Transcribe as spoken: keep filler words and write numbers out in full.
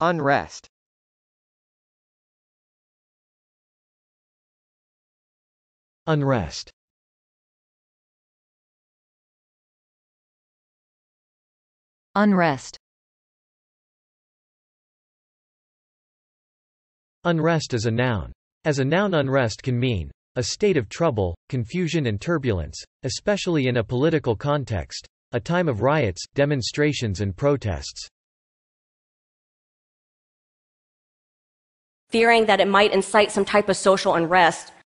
Unrest. Unrest. Unrest. Unrest is a noun. As a noun, unrest can mean a state of trouble, confusion and turbulence, especially in a political context, a time of riots, demonstrations and protests. Fearing that it might incite some type of social unrest,